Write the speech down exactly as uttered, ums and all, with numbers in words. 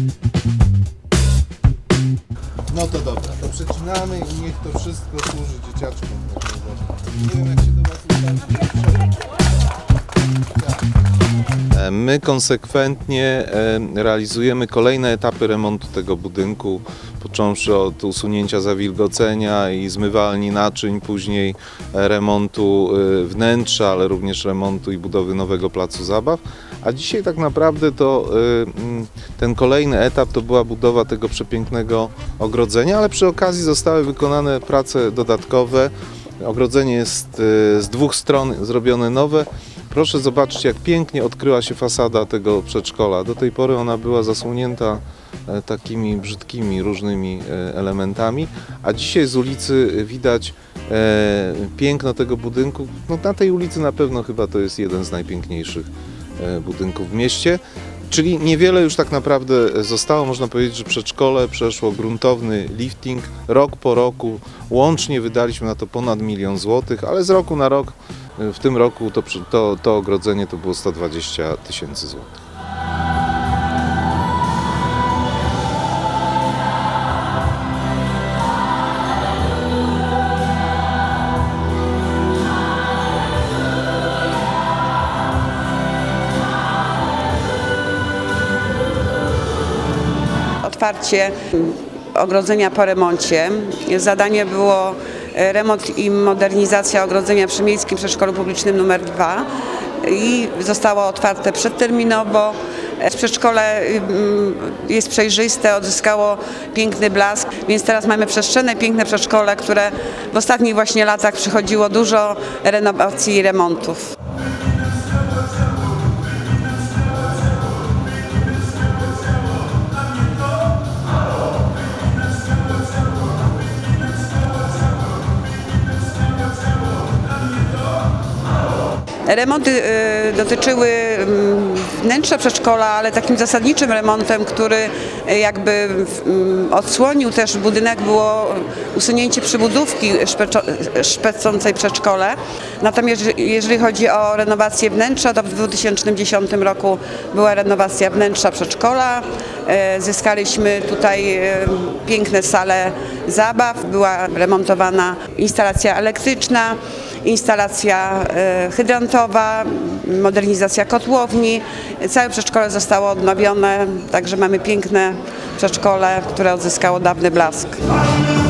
No to dobra, to przecinamy i niech to wszystko służy dzieciaczkom. Nie wiem, jak się do Was ustawi. My konsekwentnie realizujemy kolejne etapy remontu tego budynku, począwszy od usunięcia zawilgocenia i zmywalni naczyń, później remontu wnętrza, ale również remontu i budowy nowego placu zabaw. A dzisiaj tak naprawdę to ten kolejny etap to była budowa tego przepięknego ogrodzenia, ale przy okazji zostały wykonane prace dodatkowe. Ogrodzenie jest z dwóch stron zrobione nowe. Proszę zobaczyć, jak pięknie odkryła się fasada tego przedszkola. Do tej pory ona była zasłonięta takimi brzydkimi, różnymi elementami, a dzisiaj z ulicy widać piękno tego budynku. No, na tej ulicy na pewno chyba to jest jeden z najpiękniejszych budynków w mieście. Czyli niewiele już tak naprawdę zostało. Można powiedzieć, że przedszkole przeszło gruntowny lifting. Rok po roku łącznie wydaliśmy na to ponad milion złotych, ale z roku na rok, w tym roku to, to, to ogrodzenie to było sto dwadzieścia tysięcy złotych. Otwarcie ogrodzenia po remoncie. Zadanie było remont i modernizacja ogrodzenia przy Miejskim Przedszkolu Publicznym numer dwa i zostało otwarte przedterminowo. Przedszkole jest przejrzyste, odzyskało piękny blask, więc teraz mamy przestrzenne, piękne przedszkole, które w ostatnich właśnie latach przychodziło dużo renowacji i remontów. Remonty dotyczyły wnętrza przedszkola, ale takim zasadniczym remontem, który jakby odsłonił też budynek, było usunięcie przybudówki szpecącej przedszkole. Natomiast jeżeli chodzi o renowację wnętrza, to w dwa tysiące dziesiątym roku była renowacja wnętrza przedszkola. Zyskaliśmy tutaj piękne sale zabaw, była remontowana instalacja elektryczna, instalacja hydrantowa, modernizacja kotłowni. Całe przedszkole zostało odnowione, także mamy piękne przedszkole, które odzyskało dawny blask.